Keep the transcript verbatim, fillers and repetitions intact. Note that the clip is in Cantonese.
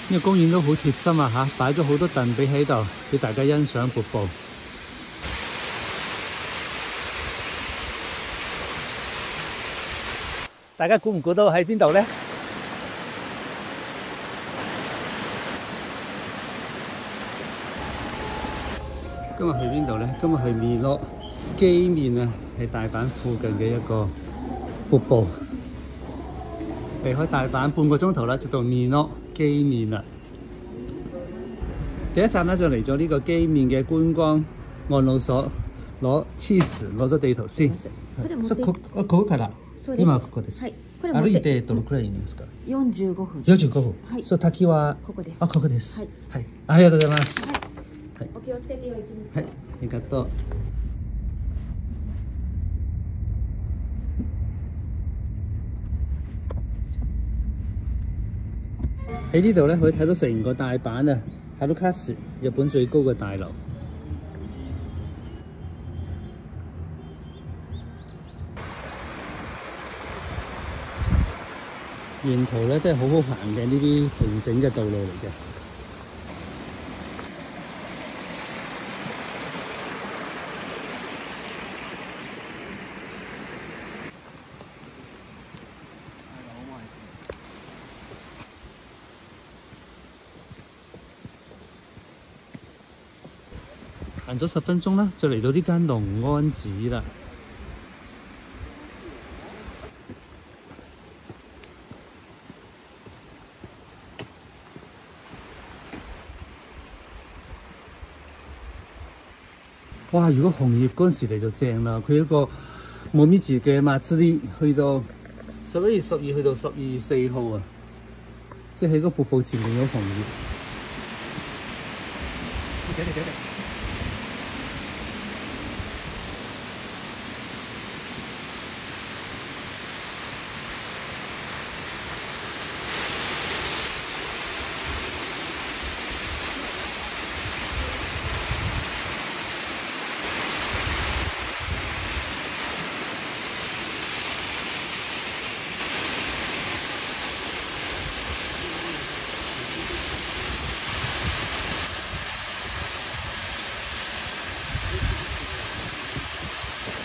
呢個公園都好貼心啊嚇，擺咗好多凳俾喺度，俾大家欣賞瀑布。大家估唔估到喺邊度呢？今日去邊度呢？今日去面洛基面啊，係大阪附近嘅一個瀑布。離開大阪半個鐘頭啦，就到面洛基面啦。第一站咧就嚟咗呢個基面嘅觀光安老所，攞黐匙攞咗地圖先。こここから今ここです。歩いてどのくらいですか？よんじゅうごふん。よんじゅうごふん。はい。そう滝はここです。あ、ここです。はい。はい。ありがとうございます。はい。お気をつけてよ一日。はい。ありがとう。喺呢度咧，可以睇到成個大阪啊，哈魯卡市，日本最高嘅大樓。沿途咧都係好好行嘅呢啲平整嘅道路嚟嘅。行咗十分鐘啦，就嚟到呢間龍安寺啦。哇！如果紅葉嗰陣時嚟就正啦，佢一個冇咪字嘅馬茲利去到十一月十二去到十二月四號啊，即係喺個瀑布前面有紅葉。嚟嚟嚟嚟！